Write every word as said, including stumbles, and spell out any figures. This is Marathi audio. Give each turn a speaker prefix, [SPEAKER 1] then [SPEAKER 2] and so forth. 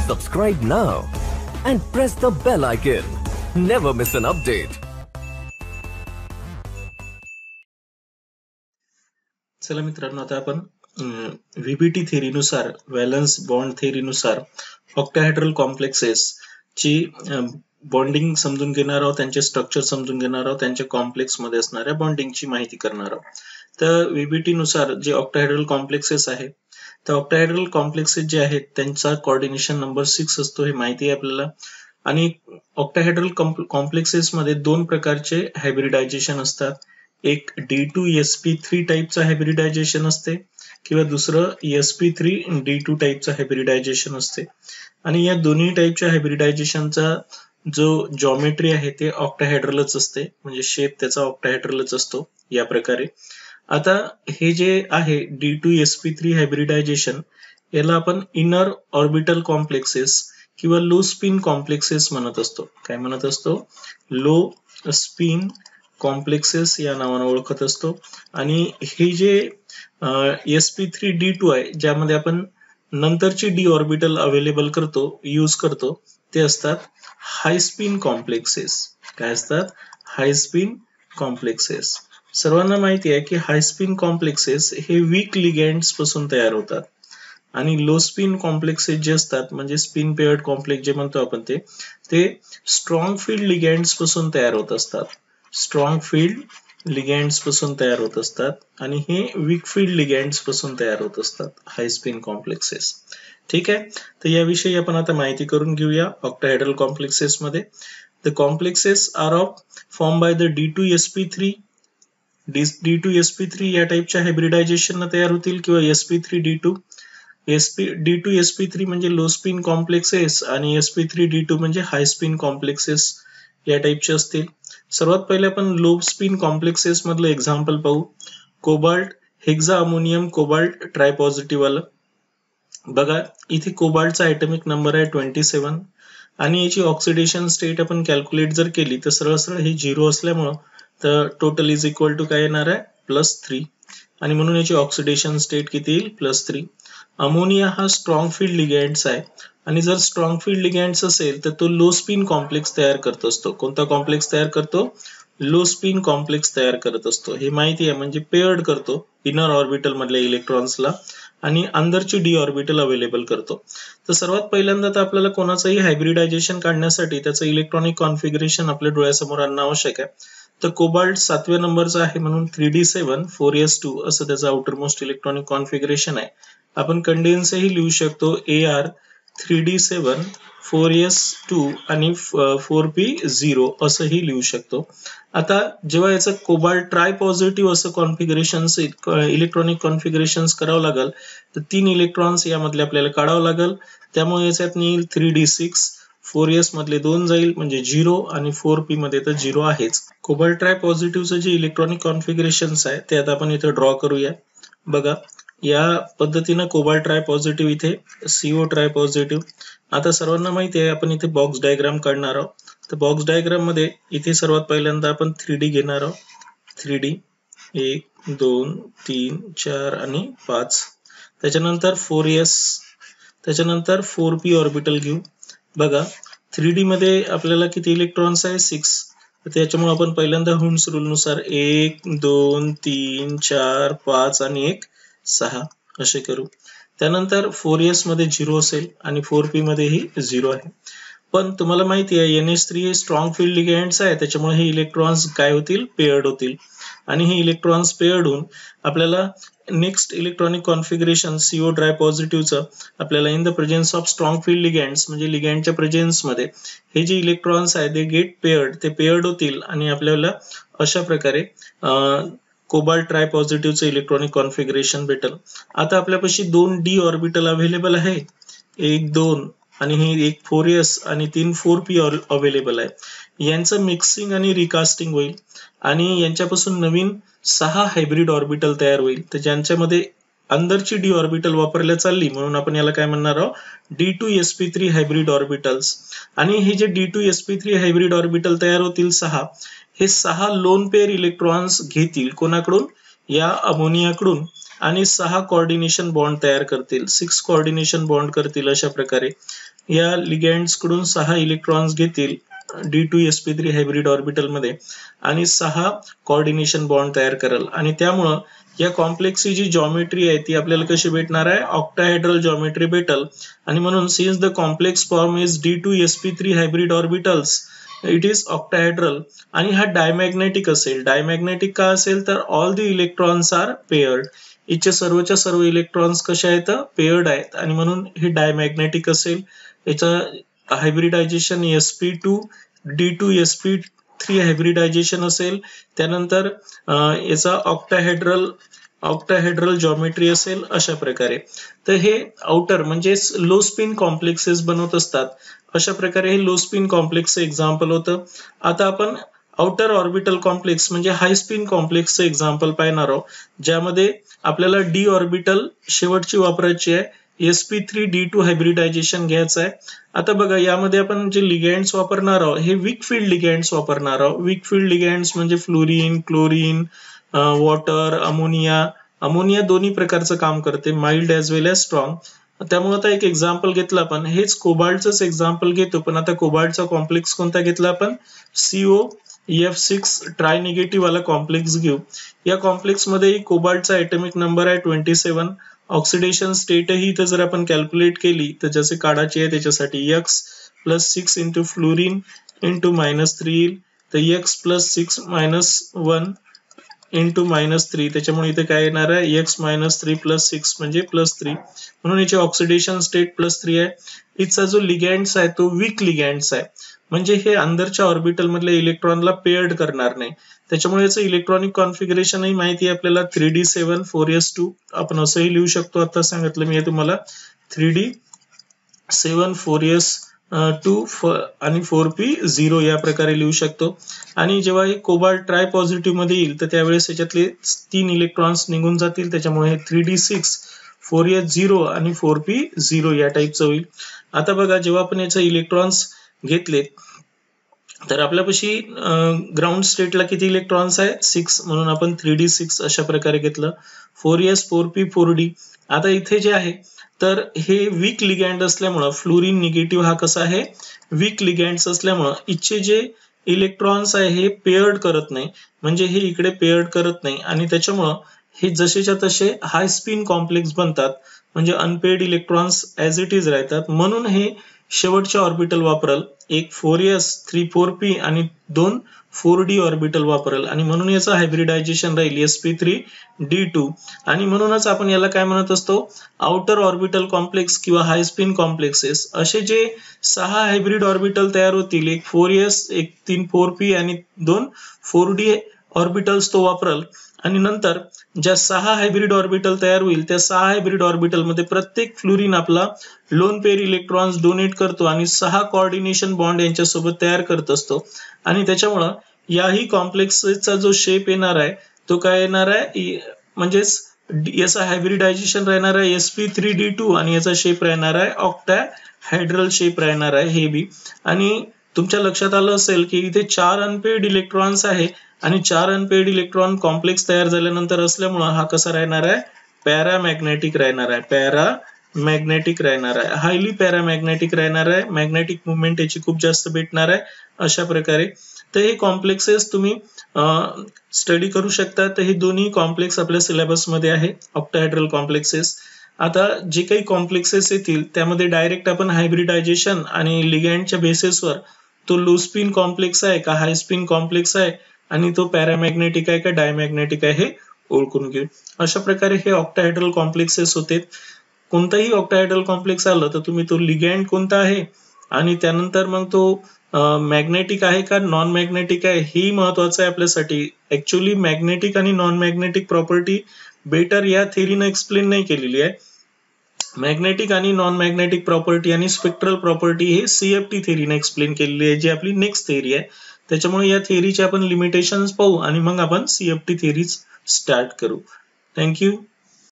[SPEAKER 1] Subscribe now and press the bell icon. Never miss an update.
[SPEAKER 2] चला मित्रांनो, आता आपण व्हीबीटी थेरीनुसार, व्हॅलन्स बॉन्ड थेरीनुसार ऑक्टाहेड्रल कॉम्प्लेक्सेस ची बॉन्डिंग समजून घेणार आहोत, त्यांचे स्ट्रक्चर समजून घेणार आहोत, त्यांच्या कॉम्प्लेक्स मध्ये असणाऱ्या बॉन्डिंगची माहिती करणार आहोत. तर व्हीबीटी नुसार जे ऑक्टाहेड्रल कॉम्प्लेक्सेस आहेत, तर ऑक्टाहेड्रल कॉम्प्लेक्सेस जे आहेत त्यांचा कोऑर्डिनेशन नंबर सिक्स असतो, हे माहिती आहे आपल्याला. आणि ऑक्टाहेड्रल कॉम्प्लेक्सेस मध्ये दोन प्रकारचे हायब्रिडायझेशन असतात. एक d two S P three टाईपचा हायब्रिडायझेशन असते किंवा दुसरं s P three D two टाईपचा हायब्रिडायझेशन असते. आणि या दोन्ही टाईपच्या हायब्रिडायझेशनचा जो जॉमेट्री आहे ते ऑक्टाहेड्रलच असते, म्हणजे शेप त्याचा ऑक्टाहेड्रलच असतो या प्रकारे. आता हे जे आहे d two S P three hybridisation, याला आपण इनर ऑर्बिटल कॉम्प्लेक्सेस किंवा लो स्पिन कॉम्प्लेक्सेस म्हणत असतो. काय म्हणत असतो? लो स्पिन कॉम्प्लेक्सेस या नावाने ओळखत असतो. आणि हे जे s P three D two आहे, ज्यामध्ये आपण नंतरची डी ऑर्बिटल अवेलेबल करतो यूज करतो, ते असतात हाय स्पिन कॉम्प्लेक्सेस. काय असतात? High spin complexes. सर्वांना माहिती आहे की हाय स्पिन कॉम्प्लेक्सेस हे वीक लिगँड्स पासून तयार होतात आणि लो स्पिन कॉम्प्लेक्सेस जे असतात, म्हणजे स्पिन पेअर्ड कॉम्प्लेक्स जे म्हणतो आपण, ते ते स्ट्रॉंग फील्ड लिगँड्स पासून तयार होत असतात. स्ट्रॉंग फील्ड लिगँड्स पासून तयार होत असतात आणि हे वीक फील्ड लिगँड्स पासून तयार होत असतात, हाय स्पिन कॉम्प्लेक्सेस. ठीक आहे, तर याविषयी आपण आता माहिती करून घेऊया. ऑक्टाहेड्रल कॉम्प्लेक्सेस मध्ये the complexes are of form by the d two S P three. D two S P three या टाईपच्या हायब्रिडायझेशन तयार होतील किंवा s P three D two. S p d two S P three म्हणजे लो स्पिन कॉम्प्लेक्सेस आणि s P three D two म्हणजे हाय स्पिन कॉम्प्लेक्सेस या टाईपचे असतील. सर्वात पहिले आपण लो स्पिन कॉम्प्लेक्सेस मधलं एक्झाम्पल पाहू. Cobalt hexa ammonium cobalt tripositive आलं. बघा इथे कोबाल्टचा ॲटॉमिक नंबर आहे ट्वेंटी सेवन आणि याची ऑक्सिडेशन स्टेट आपण कॅल्क्युलेट जर केली तर सरळ सरळ हे झिरो असल्यामुळं तर टोटल इज इक्वल टू काय येणार आहे? Plus three. आणि म्हणून याची ऑक्सिडेशन स्टेट किती येईल? Plus three. अमोनिया हा स्ट्रॉंग फील्ड लिगँड्स आहे आणि जर स्ट्रॉंग फील्ड लिगँड्स असेल तर तो लो स्पिन कॉम्प्लेक्स तयार करत असतो. कोणता कॉम्प्लेक्स तयार करतो? लो स्पिन कॉम्प्लेक्स तयार करत असतो. हे माहिती आहे, म्हणजे पेअर्ड करतो इनर ऑर्बिटल मधल्या इलेक्ट्रॉन्सला आणि अंदरची डी ऑर्बिटल अवेलेबल करतो. तर सर्वात पहिल्यांदा तर आपल्याला कोणाचंही हायब्रिडायझेशन काढण्यासाठी त्याचं इलेक्ट्रॉनिक कॉन्फिगरेशन आपल्या डोळ्यासमोर आणणं आवश्यक आहे. तर कोबाल्ट सातव्या नंबरचा आहे म्हणून three D seven four S two असं त्याचं आउटर मोस्ट इलेक्ट्रॉनिक कॉन्फिगरेशन आहे. आपण कंडेन्सही लिहू शकतो A R three D seven four S two आणि फोर पी झिरो असंही लिहू शकतो. आता जेव्हा याचं कोबाल्ट ट्राय पॉझिटिव्ह असं कॉन्फिगरेशन इलेक्ट्रॉनिक कॉन्फिगरेशन्स करावं लागेल तर तीन इलेक्ट्रॉन्स यामधले आपल्याला काढावं लागेल. त्यामुळे याच्यात येईल three D six. Four S मधले दोन जाईल म्हणजे झिरो आणि फोर पी मध्ये तर झिरो आहेच. कोबाल्ट ट्राय पॉझिटिव्हचं जे इलेक्ट्रॉनिक कॉन्फिगरेशन्स आहे ते आता आपण इथे ड्रॉ करूया. बघा या पद्धतीनं कोबाल्ट ट्राय पॉझिटिव्ह, इथे सीओ ट्राय पॉझिटिव्ह. आता सर्वांना माहिती आहे आपण इथे बॉक्स डायग्राम काढणार आहोत. तर बॉक्स डायग्राम मध्ये इथे सर्वात पहिल्यांदा आपण थ्री डी घेणार आहोत. थ्री डी एक दोन तीन चार आणि पाच. त्याच्यानंतर फोर एस, त्याच्यानंतर फोर पी ऑर्बिटल घेऊ. बघा थ्री डी मध्ये आपल्याला किती इलेक्ट्रॉन्स आहे? सिक्स. त्याच्यामुळे आपण पहिल्यांदा हुन्स रूल नुसार एक दोन तीन चार पाच आणि एक सहा असे करू. त्यानंतर फोर एस मध्ये झिरो असेल आणि फोर पी मध्येही झिरो आहे. पण तुम्हाला माहिती आहे एन एच थ्री हे स्ट्रॉंग फील्ड लिगँड्स आहे, त्याच्यामुळे हे इलेक्ट्रॉन्स काय होतील? पेअर्ड होतील. आणि हे इलेक्ट्रॉन्स पेअर्ड होऊन आपल्याला next electronic configuration CO tri पॉझिटिव्हचं आपल्याला in the presence of strong field ligands म्हणजे लिगँडच्या प्रेझेन्स मध्ये हे जे इलेक्ट्रॉन्स आहे ते गेट पेअर्ड, ते पेअर्ड होतील आणि आपल्याला अशा प्रकारे कोबाल्ट ट्राय पॉझिटिव्हचं इलेक्ट्रॉनिक कॉन्फिगरेशन भेटेल. आता आपल्यापाशी दोन डी ऑर्बिटल अवेलेबल आहे, एक दोन आणि हे एक फोर एस आणि तीन फोर पी अवेलेबल आहे. यांचं मिक्सिंग आणि रिकास्टिंग होईल आणि यांच्यापासून नवीन सहा हायब्रिड ऑर्बिटल तयार होईल. तर ज्यांच्यामध्ये अंदरची डी ऑर्बिटल वापरल्या चालली म्हणून आपण याला काय म्हणणार आहोत? D two S P three hybrid orbitals. आणि हे जे D two S P three hybrid orbital तयार होतील सहा, हे सहा लोन पेअर इलेक्ट्रॉन्स घेतील कोणाकडून? या अमोनियाकडून आणि सहा कोऑर्डिनेशन बॉन्ड तयार करतील, सिक्स कोऑर्डिनेशन बॉन्ड करतील. अशा प्रकारे या लिगँड्स कडून सहा इलेक्ट्रॉन्स घेतील D two S P three hybrid orbital मध्ये आणि सहा कोऑर्डिनेशन बॉन्ड तयार करेल आणि त्यामुळे या कॉम्प्लेक्सची जी जॉमेट्री आहे ती आपल्याला कशी भेटणार आहे, ऑक्टाहेड्रल जॉमेट्री भेटल. आणि म्हणून since the complex form is D two S P three hybrid orbitals it is octahedral. आणि हा डायमॅग्नेटिक असेल. डायमॅग्नेटिक का असेल तर all the electrons are paired. इथे सर्वच्या सर्व इलेक्ट्रॉन्स कशा आहेत, पेयर्ड आहेत आणि म्हणून हे डायमॅग्नेटिक असेल. याचं hybridization S P two D two S P three hybridization असेल. त्यानंतर याचा ऑक्टाहेड्रल ऑक्टाहेड्रल जॉमेट्री असेल अशा प्रकारे. तर हे आउटर म्हणजे लो स्पिन कॉम्प्लेक्सेस बनवत असतात. अशा प्रकारे हे लो स्पिन कॉम्प्लेक्सचं एक्झाम्पल होतं. आता आपण आउटर ऑर्बिटल कॉम्प्लेक्स म्हणजे हाय स्पिन कॉम्प्लेक्सचं एक्झाम्पल पाहणार आहोत, ज्यामध्ये आपल्याला डी ऑर्बिटल शेवटची वापरायची आहे. S P three D two hybridization घ्यायचं आहे. आता बघा यामध्ये आपण जे लिगँड्स वापरणार आहोत हे वीक फील्ड लिगँड्स वापरणार आहोत. वीक फील्ड लिगँड्स म्हणजे fluorine, chlorine, water, ammonia. Ammonia दोन्ही प्रकारचं काम करते, mild as well as strong. त्यामुळे आता एक एक्झाम्पल घेतलं आपण, हेच कोबाल्टच एक्झाम्पल घेतो, पण आता कोबाल्टचा कॉम्प्लेक्स कोणता घेतला आपण, CO F six tri negative वाला कॉम्प्लेक्स घेऊ. या कॉम्प्लेक्स मध्ये कोबाल्टचा ॲटॉमिक नंबर आहे ट्वेंटी सेवन. ऑक्सिडेशन स्टेट ही इथं जर आपण कॅल्क्युलेट केली तर जसे काढायची आहे त्याच्यासाठी X plus six into fluorine into minus three येईल. तर X plus six minus one into minus three, त्याच्यामुळे इथे काय येणार आहे, X minus three plus six म्हणजे प्लस थ्री. म्हणून याचे ऑक्सिडेशन स्टेट प्लस थ्री आहे. इथचा जो लिगँड्स आहे तो वीक लिगँड्स आहे, म्हणजे हे अंदरच्या ऑर्बिटल मधल्या इलेक्ट्रॉनला पेअर्ड करणार नाही. त्याच्यामुळे याचं इलेक्ट्रॉनिक कॉन्फिगरेशनही माहिती आहे आपल्याला, three D seven four S two आपण असंही लिहू शकतो. आता सांगितलं मी तुम्हाला three D seven four S two आणि फोर पी झिरो या प्रकारे लिहू शकतो. आणि जेव्हा हे कोबाल्ट ट्राय पॉझिटिव्ह मध्ये येईल तर त्यावेळेस त्याच्यातले तीन इलेक्ट्रॉन्स निघून जातील. त्याच्यामुळे हे three D six four S zero आणि फोर पी झिरो या टाईपचं होईल. आता बघा जेव्हा आपण याचे इलेक्ट्रॉन्स घेतले तर आपल्यापाशी ग्राउंड स्टेटला किती इलेक्ट्रॉन्स आहे, सिक्स. म्हणून आपण थ्री डी सिक्स अशा प्रकारे घेतलं. Four S four P four D. आता इथे जे आहे तर हे वीक लिगँड असल्यामुळं फ्लोरीन निगेटिव्ह हा कसा आहे, वीक लिगँड्स असल्यामुळं इथचे जे इलेक्ट्रॉन्स आहे हे पेअर्ड करत नाही, म्हणजे हे इकडे पेअर्ड करत नाही आणि त्याच्यामुळं हे जसेच्या तसे हाय स्पिन कॉम्प्लेक्स बनतात, म्हणजे unpaired electrons as it is राहतात. म्हणून हे शेवटचे ऑर्बिटल वापरल, एक four S three four P आणि दोन फोर डी ऑर्बिटल वापरल आणि म्हणून याचं हायब्रिडायझेशन राहील S P three D two. आणि म्हणूनच आपण याला काय म्हणत असतो, आउटर ऑर्बिटल कॉम्प्लेक्स किंवा हाय स्पिन कॉम्प्लेक्सेस. असे जे सहा हायब्रिड ऑर्बिटल तयार होतील, एक फोर एस एक तीन फोर पी आणि दोन फोर डी ऑर्बिटल्स तो वापरल. आणि नंतर ज्या सहा हायब्रिड ऑर्बिटल तयार होईल त्या सहा हायब्रिड ऑर्बिटल मध्ये प्रत्येक फ्लोरीन आपला लोन पेअर इलेक्ट्रॉन्स डोनेट करतो आणि सहा कोऑर्डिनेशन बॉन्ड यांच्यासोबत तयार करत असतो. आणि त्याच्यामुळं याही कॉम्प्लेक्सचा जो शेप येणार आहे तो काय येणार आहे, म्हणजेच याचा हायब्रिडायझेशन राहणार आहे S P three D two आणि याचा शेप राहणार आहे ऑक्टाहायड्रल शेप राहणार आहे हे बी. आणि तुमच्या लक्षात आलं असेल की इथे चार अनपेड इलेक्ट्रॉन्स आहे आणि चार अनपेड इलेक्ट्रॉन कॉम्प्लेक्स तयार झाल्यानंतर असल्यामुळं हा कसा राहणार आहे, पॅरामॅग्नेटिक राहणार आहे. पॅरामॅग्नेटिक राहणार आहे, हायली पॅरामॅग्नेटिक राहणार आहे. मॅग्नेटिक मुवमेंट याची खूप जास्त भेटणार आहे अशा प्रकारे. तर हे कॉम्प्लेक्सेस तुम्ही स्टडी करू शकता. तर हे दोन्ही कॉम्प्लेक्स आपल्या सिलेबस मध्ये आहे, ऑक्टाहायड्रल कॉम्प्लेक्सेस. आता जे काही कॉम्प्लेक्सेस येतील त्यामध्ये डायरेक्ट आपण हायब्रिडायझेशन आणि लिगँडच्या बेसिसवर तो लो स्पिन कॉम्प्लेक्स आहे का हाय स्पिन कॉम्प्लेक्स आहे आणि तो पॅरामॅग्नेटिक आहे का डायमॅग्नेटिक आहे हे ओळखून घेऊ. अशा प्रकारे हे ऑक्टाहायड्रल कॉम्प्लेक्सेस होते. कोणताही ऑक्टाहायड्रल कॉम्प्लेक्स आलं तर तुम्ही तो लिगँड कोणता आहे आणि त्यानंतर मग तो मॅग्नेटिक आहे का नॉन मॅग्नेटिक आहे हे महत्वाचं आहे आपल्यासाठी. ऍक्च्युअली मॅग्नेटिक आणि नॉन मॅग्नेटिक प्रॉपर्टी बेटर या थेरीनं एक्सप्लेन नाही केलेली आहे. मॅग्नेटिक आणि नॉन मॅग्नेटिक प्रॉपर्टी आणि स्पेक्ट्रल प्रॉपर्टी हे सीएफटी थेरीने एक्सप्लेन केलेली आहे, जी आपली नेक्स्ट थेरी आहे. त्याच्यामुळे या थेरीचे आपण लिमिटेशन्स पाहू आणि मग आपण सीएफटी थेरीज स्टार्ट करू. थँक्यू.